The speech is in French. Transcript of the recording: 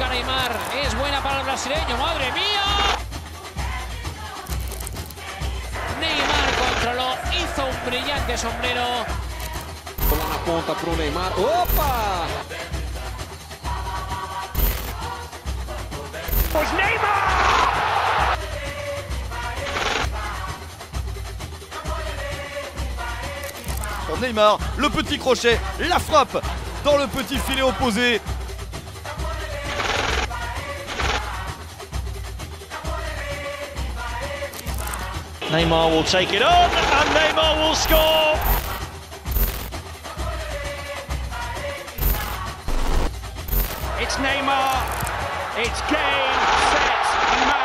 busca Neymar, es buena para el brasileño, ¡madre mía! Neymar controló, hizo un brillante sombrero. Bola na ponta pro Neymar, opa! Pues Neymar! Pour Neymar, le petit crochet, la frappe dans le petit filet opposé. Neymar will take it on, and Neymar will score! It's Neymar, it's game, set, and match.